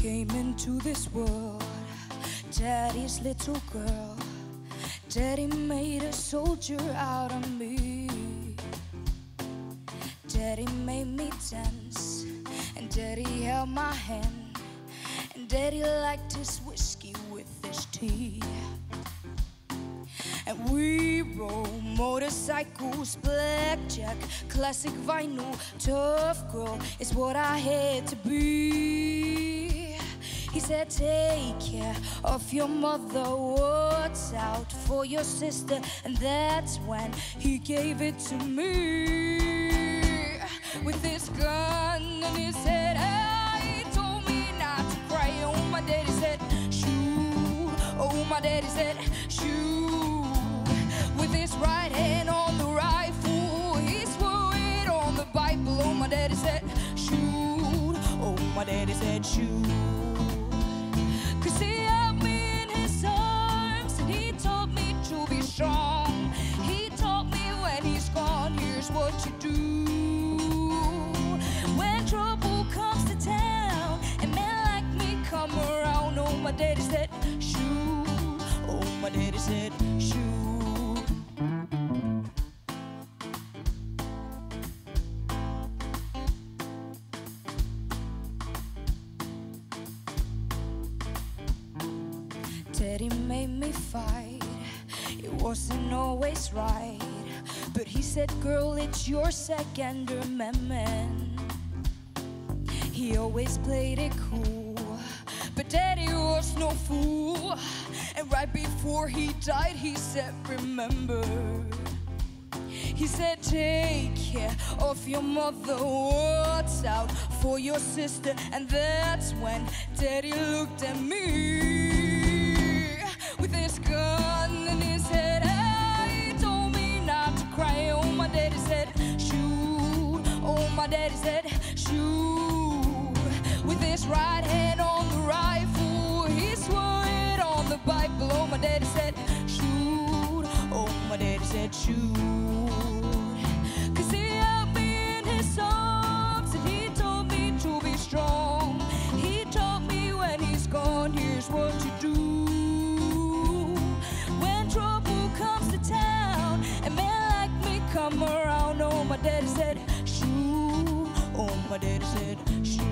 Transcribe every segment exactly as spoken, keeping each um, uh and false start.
came into this world, Daddy's little girl. Daddy made a soldier out of me. Daddy made me dance, and Daddy held my hand, and Daddy liked his whiskey with his tea. And we rode motorcycles, blackjack, classic vinyl, tough girl is what I had to be. He said, take care of your mother, what's out for your sister, and that's when he gave it to me. With his gun in his head, he told me not to cry. Oh, my daddy said, shoot. Oh, my daddy said, shoot. With his right hand on the rifle, he swore it on the Bible. Oh, my daddy said, shoot. Oh, my daddy said, shoot. Cause he held me in his arms, and he taught me to be strong. He taught me when he's gone, here's what you do. When trouble comes to town, and men like me come around. Oh, my daddy said, shoot. Oh, my daddy said, shoot. Daddy made me fight, it wasn't always right, but he said, girl, it's your Second Amendment. He always played it cool, but Daddy was no fool. And right before he died, he said, remember. He said, take care of your mother, what's out for your sister. And that's when Daddy looked at me. With his gun in his head, he told me not to cry. Oh, my daddy said, shoot. Oh, my daddy said, shoot. With his right hand on the rifle, he swore it on the Bible. Oh, my daddy said, shoot. Oh, my daddy said, shoot. Cause he held me in his arms, and he told me to be strong. He taught me when he's gone, here's what you do. Come around, oh, my daddy said, shoot. Oh, my daddy said, shoot.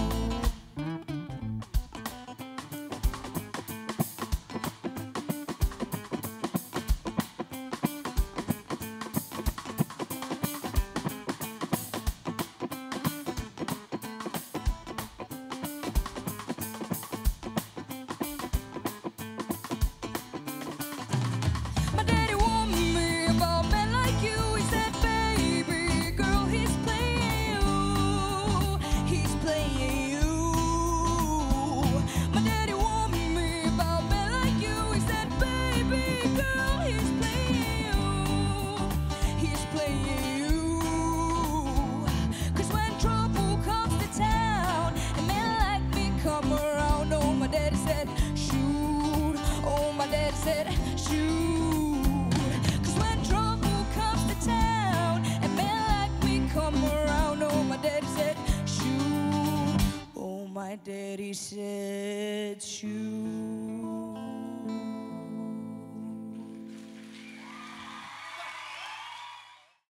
Said, shoot. Cause when trouble comes to town, and men like me come around. Oh, my daddy said, shoot. Oh, my daddy said, shoot.